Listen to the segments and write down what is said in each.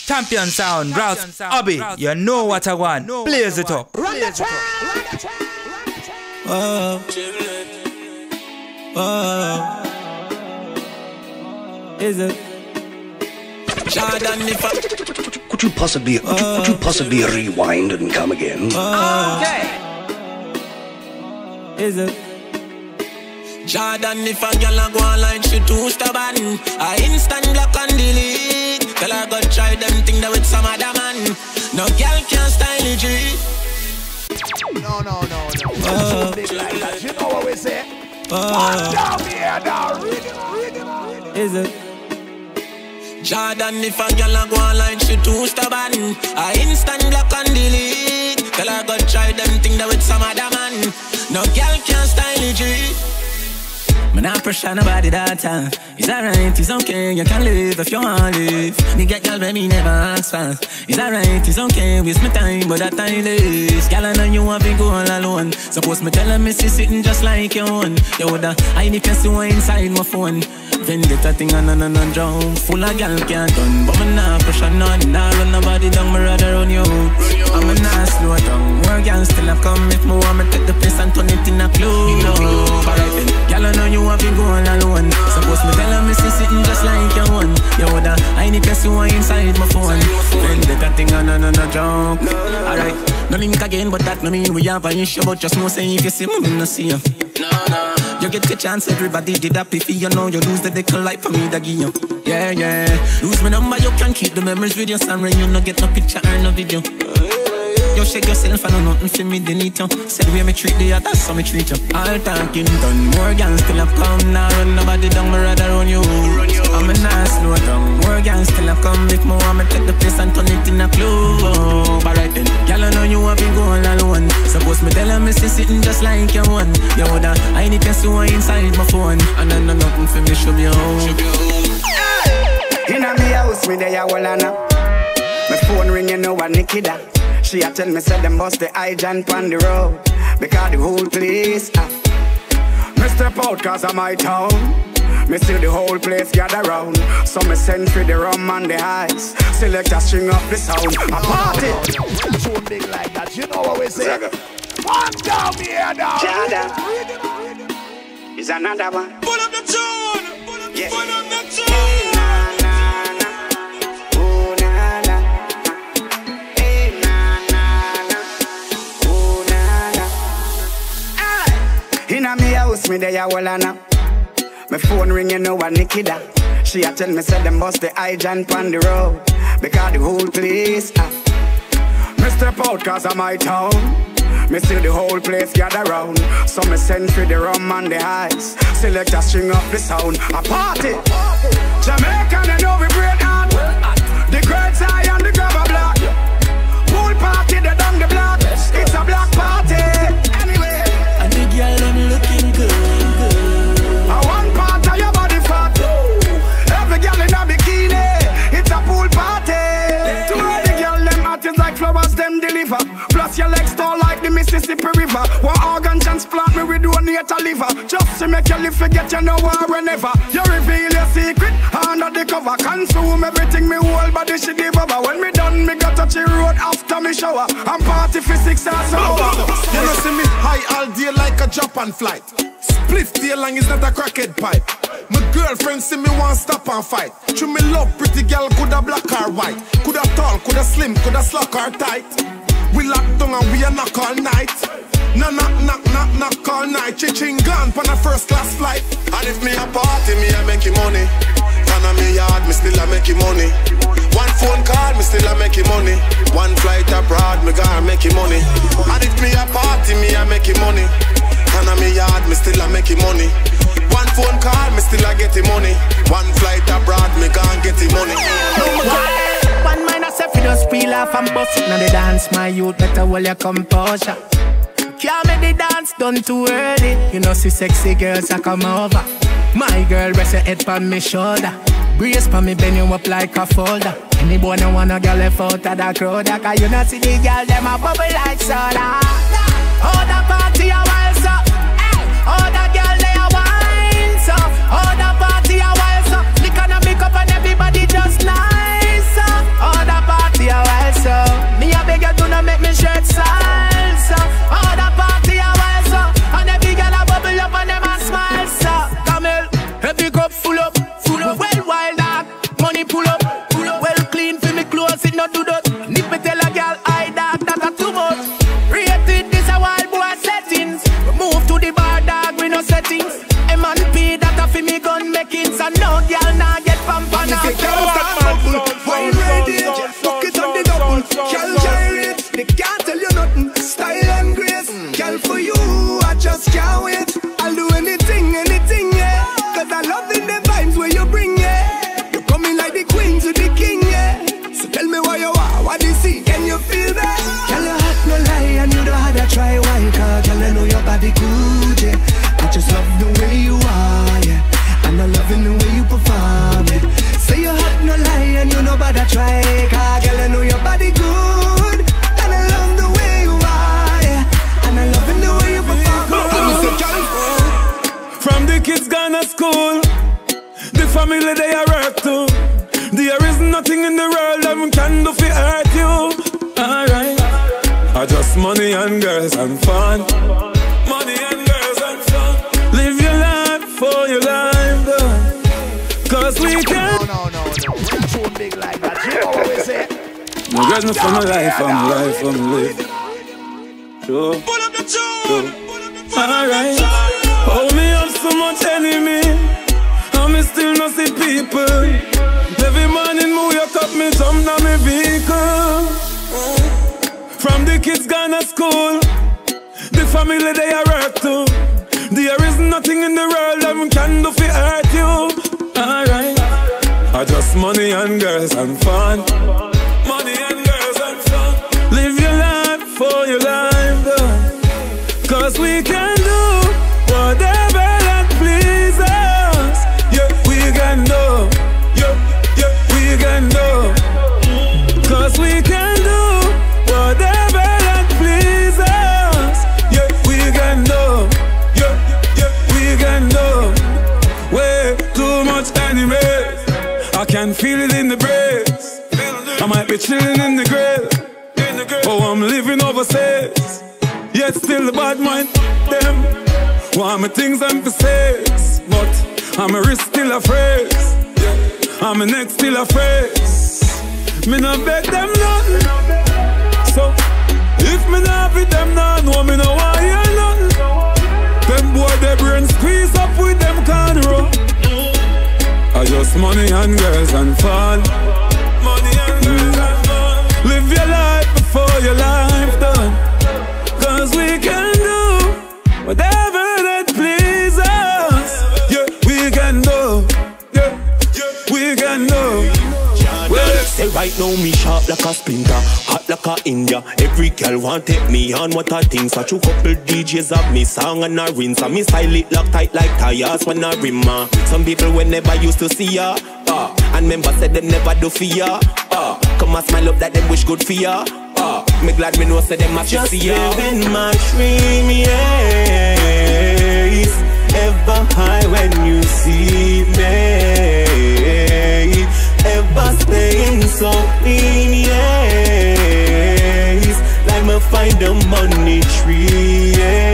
Champion sound, Rouse, Abby, you know what I want. Blaze it up. Run the track. Oh. Oh. Is it? Jordan, could you possibly rewind and come again? Okay. Is it? Jordan, if a girl a go online, she too stubborn. I instant block and delete. Tell her go try them thing that with some other man. No girl can style it. No. Big like that. You know what we say? One down here now. Is it? Jordan, if a girl a go online, she too stubborn. I instant block and delete. Tell her go try them thing that with some other man. No girl can style it. Man, I pressure nobody that time. It's alright, it's okay, you can live if you want to live. Me get girl, baby, never ask for. It's alright, it's okay, waste my time, but that time is. Girl, I know you want to go all alone. Suppose me tell her, me see sitting just like your own. You woulda hide the person inside my phone. Vendetta thing and drown. Full of girl can't done, but me nah pressure none. Nah run nobody down, me rather run you out. I'm a nah slow down. More girl still have come if me want me take the place and turn it in a club. Alright then, girl, I know you want to go all alone. Suppose me tell her me see sitting just like your one. You woulda hide the person inside my phone. Vendetta thing and drown. Alright, no link again, but that no mean we have an issue. But just know say if you see me, no see you. No. You get the chance, everybody did that if you know you lose the deckel light for me that give you. Yeah. Lose my number, you can keep the memories with your son when you no get no picture or no video. You shake yourself and know nothing for me, they need you. Say the way me treat the others, so me treat you. All talking done, more gangs still have come. Now run nobody down, me rather run you. I'm a nice slow down. More gangs still have come. If more want me take the place and turn it in a club. Alright then, girl, I know you want to go all alone. Suppose me tell her me see sitting just like your one. You woulda I need to see one inside my phone. And I know nothing for me, should be home. Inna me house, me there all ana. My phone ring, you know what Nikki da. She a tell me say them bust the high jump on the road because the whole place me step out cause of my town. Me see the whole place gather round. So me send for the rum and the ice. Select a string up the sound. A party. Too big like that. You know what we say? One down here now. Jada is another one. Pull up the tune. Yeah. Pull up the tune. Inna me house, me there all ana. My phone ring, you know what Nikki da. She a tell me say them bust the high jump on the road because the whole place me step out cause of my town. Me see the whole place gather round. So me send for the rum and the ice. Select a string up the sound. A party. Jamaican, they know we break hard. The great eye and the grabber block. Pool party, they done the block. It's a black party. Anyway. And the girl, them looking good. I one part of your body fat. Every girl in a bikini. It's a pool party. To all the girl, them artists like flowers, them deliver. Plus your legs tall like the Mississippi River. One organ transplant me, we donate a liver. Just to make you live, forget you know whenever. You reveal your secret under the cover. Consume everything, me whole body she give over. When me done, me got touch the road after me shower. I'm party for 6 hours. You know see me high all day like a Japan flight. Split tail long is not a crackhead pipe. My girlfriend see me want stop and fight. True me love pretty girl, coulda black or white. Coulda tall, coulda slim, coulda slack or tight. We lock down and we a knock all night. No knock all night. Ching gone on a first class flight. And if me a party, me a make money. And on me yard, me still a make money. One phone call, me still a make money. One flight abroad, me gonna make money. And if me a party, me a make money. And on me yard, me still a make money. One phone call, me still a get money. One flight abroad, me gonna get money. One mind I say fi just peel off and bust it. Now the dance, my youth, better hold your composure. Can't make the dance done too early. You know see sexy girls I come over. My girl rest your head on me shoulder. Brace for me bend you up like a folder. Any boy no want a girl left out of the crowd. Cause you know see the girl them a bubble like soda. Oh the party a wild so. Oh the girl they a wine so. Oh the party a wild so. Lick on a make up and everybody just nice so. Oh the pull up. Well clean for me clothes, it not do that. If me tell a girl I dog that a too much. Rated this a wild boy settings. Move to the bar dog with no settings. M&P that a fi me gun making. So no girl nah get pampa nah. If you can't stop bubble, wine ready, fuck it on the double. Girl gyrate, they can't tell you nothing. Style and grace, girl for you, I just can't wait. I'll do anything, yeah. Cause I love in the vibes where you bring, yeah. You're coming like the queen to the king, yeah. So tell me why you are, what you see, can you feel that? Girl, you hot, no lie, and you don't have to try why. Cause girl, I know your body good, yeah. I just love the way you are, yeah. And I'm loving the way you perform, yeah. Say you hot, no lie, and you know about to try. Cause girl, I know your body good. And I love the way you are, yeah. And I'm loving the way you perform. From the kids gone to school, the family they are work to. There is nothing in the world that can do for hurt you. Alright, I just money and girls and fun. Money and girls and fun. Live your life for your life, though. Cause we can. No. We're too big like that. You know what we say? No judge me for my life, I'm living. Sure. Alright. Oh, me have so much enemy, and me still not see people. Every morning me wake up, me jump down my vehicle. From the kids gone to school, the family they are work to. There is nothing in the world that can do for hurt you. Alright, I just money and girls and fun. Money and girls and fun. Live your life for your life, though. Cause we can do whatever that pleases us. Yeah, we can do. Yeah, we can do. Cause we can do whatever that pleases us. Yeah, we can do. Yeah, we can do. Way too much enemies, I can feel it in the breeze. I might be chilling in the grave. Oh, I'm living overseas, yet still the bad mind them. Want me things I'm for sales, but I'm a wrist still a phrase. I'm a neck still a phrase. Me not bet them nothing. So if me not with them now, no me no want hear nothing. Them boy their brain squeeze up with them cornrow. I just money and girls and fun. Money and girls and fun. Live your life before your life done. Cause we can do whatever that pleases us. Yeah, we can do. Yeah, we can do. Well, say right now me sharp like a splinter, hot like a India. Every girl want take me on what I think. Such a couple DJs have me song and a rinse. And me style it lock tight like tires when I rim. Some people we never used to see ya, and members said them never do for ya. Come and smile up that them wish good for ya. Me glad me know say them have to see ya. Just living my dream, yes. Ever high when you see me. Ever staying so clean, yes. Like me find the money tree,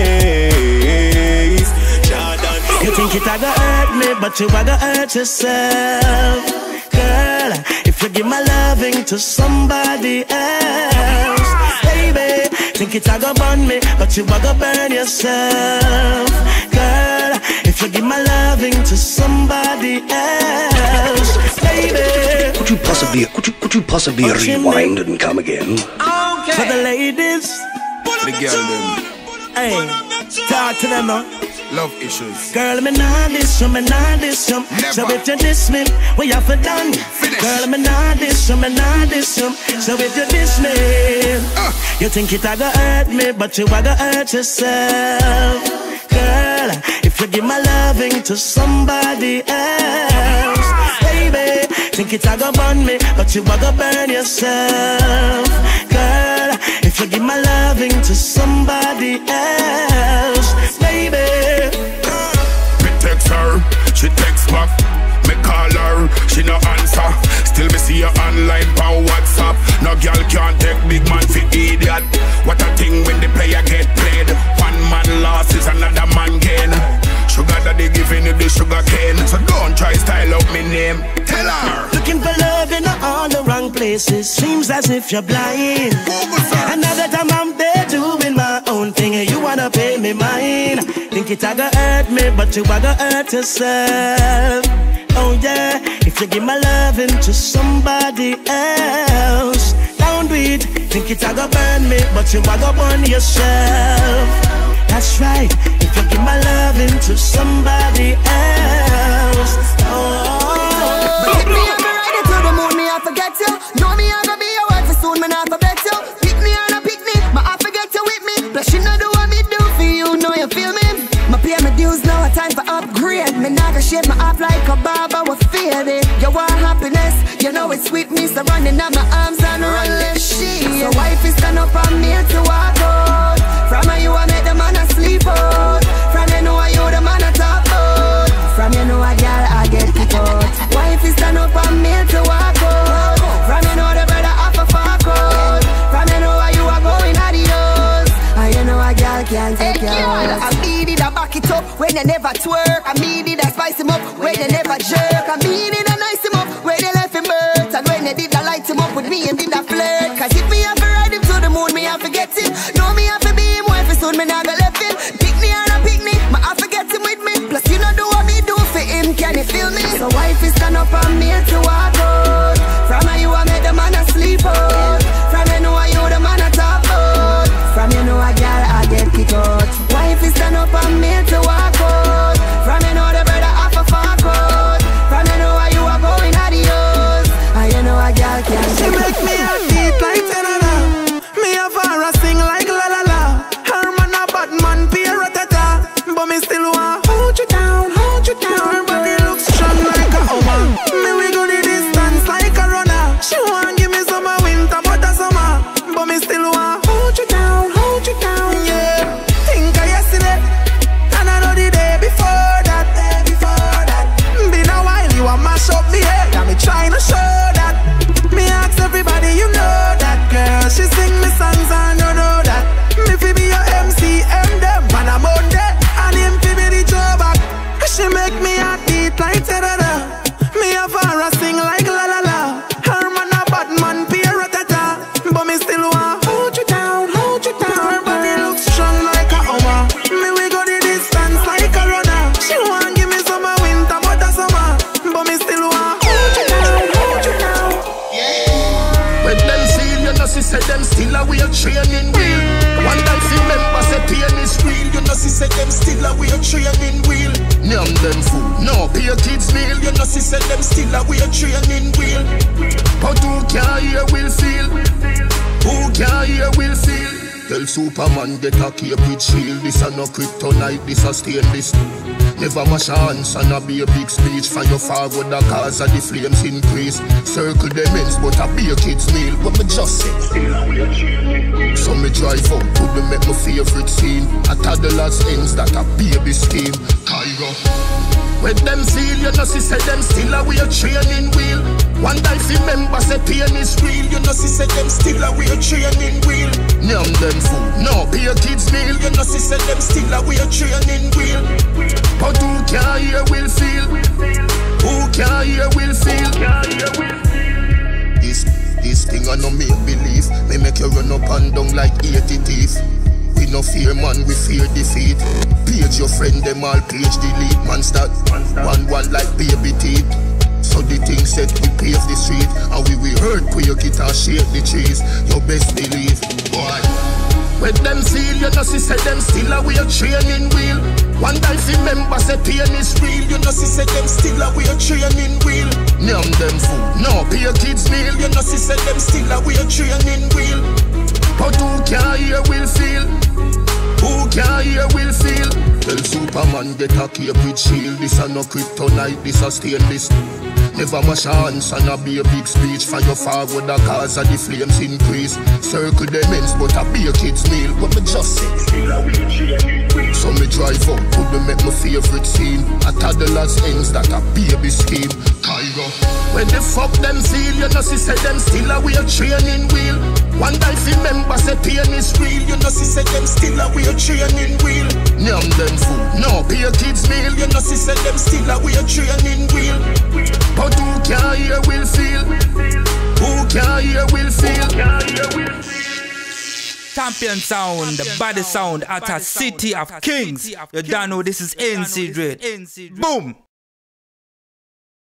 yes. Jordan. You think it a go hurt me, but you a go hurt yourself. Girl, if you give my loving to somebody else. Baby, think it a go burn me, but you a go burn yourself. Girl, if you give my loving to somebody else. Baby, Could you possibly rewind and come again? okay. For the ladies, The girl them, hey, talk to them now. love issues. Girl, me nah diss you, me nah diss you. So if you diss me, we have to done. Girl, me nah diss you, me nah diss you. So if you diss me, you think it a go hurt me, but you a go hurt yourself. Girl, if you give my loving to somebody else. Baby, think it a go burn me, but you a go burn yourself. Girl, if you give my loving to somebody else. Baby, Me text her, she text back. Me call her, she no answer. Still me see her online on WhatsApp. No girl can't take big man for idiot. What a thing when the player get played. One man lost is another man gain. Sugar daddy giving you the sugar cane. So don't try style out me name. Tell her. looking for love. places. Seems as if you're blind. Another time I'm there doing my own thing, and you wanna pay me mine. Think it a go hurt me, but you a go hurt yourself. Oh yeah, if you give my loving to somebody else, don't do it. Think it a go burn me, but you a go burn yourself. That's right, if you give my loving to somebody else. Pick me up and ride it to the moon, me I forget you. Know me I gonna be your wife soon, me I forget you. Pick me and I pick me, I forget you with me. Plus you know do what me do for you, know you feel me. My pay my dues, now a time for upgrade. Me nah go shape my up like a barber was faded. You want happiness, you know it's sweet me. So running out my arms and run left shit. So wife is stand up on me to walk out. From you I make the man a sleep out. From you know you the man a talk out. From you know a girl I get kicked out. Wife is stand up on me to walk out. From you know the brother off a fuck out. From you know you are going adios. And you know a girl can't take you out. I mean it, I back it up when you never twerk. I mean it, I spice him up when you never jerk. I mean it, I nice him up when you left him hurt. And when you did, I light him up with me and did I flirt. Cause if me have to ride him to the moon, me I forget him. Know me have to be him, wife soon me never left him. Pick me and I pick me, I forget him with me. Plus you know do what me do for him, can you feel me? So wife is stand up on me to walk out. From you I make the man a sleep out. From you know you the man a talk out. From you know a girl I get kicked out. Wife is stand up on me to walk out. From you know the brother off a fuck out. From you know you are going adios. And you know a girl can't she make me a beat like ta-da-da. Me a Vara sing like la-la-la. Her man a bad man, pee-ra-ta-ta. But me still want hold you down, hold you down. Her body looks strong like a woman. Me we go the distance like a runner. She want give me some winter but a summer. But me still want hold you down, yeah. Think of yesterday, and I know the day before that. Been a while, you a mash up the head, and me trying to show that. Me ask everybody, you know that girl. She sing me songs and you know that. Me fi be your MC, them, and I'm on there. And him fi be the throwback. She make me a beat like ta-da-da. Me a Vara sing like la-la-la. Her man a bad man, pee-ra-ta-ta. But me still want hold you down. Her body looks strong like a Hummer. Me we go the distance like a runner. She want give me some winter but a summer. But me still want hold you down. When them feel you know she said them still a way training wheel. One time see members say pain is real. You know she said them still a way training wheel. Name them food, no pay your kids meal. You know she said them still a way training wheel. But who can hear will feel? Who can hear will feel? Tell Superman get a Cupid shield. This a no kryptonite, this a stainless. Never mash hands and a be a big speech. From your forward the cause of the flames increase. Circle them ends but a be a kid's meal. But me just say so me drive out to me make my favorite scene. A toddler's ends that a baby scheme. Cairo when them feel you know she said them still a way training wheel. One time see members say pain is real. You know she said them still a way training wheel. Name them food, no pay your kids meal. You know she said them still a way training wheel. But who can hear will feel? Who can hear will feel? This thing I no make believe. Me make you run up and down like 80 teeth. We no fear man, we fear defeat. Page your friend, them all page delete. Man start one like baby teeth. So the thing said we pave the street. And we will hurt quick it and shake the trees. Your best believe, boy. When them feel, you know she said them still a way training wheel. One time see members say pain is real. You know she said them still a way training wheel. Name them food, no pay your kids meal. You know she said them still a way training wheel. But who can hear will feel? Who can hear will feel? Tell Superman get a Cupid shield. This a no kryptonite, this a stainless. Never mash hands and a be a big speech. From your forward the cause of the flames increase. Circle them ends but a be a kid's meal. But me just say so me drive up to me make my favorite scene. A toddler's ends that a baby scheme. Cairo when the fuck them feel. You know she said them still a way training wheel. One time see members say pain is real. You know she said them still a way training wheel. Name them food, no pay your kids meal. You know she said them still a way training wheel. But who can hear will feel? Who can champion sound, the body sound at a city of kings. You don't know this is NC Dread. Boom.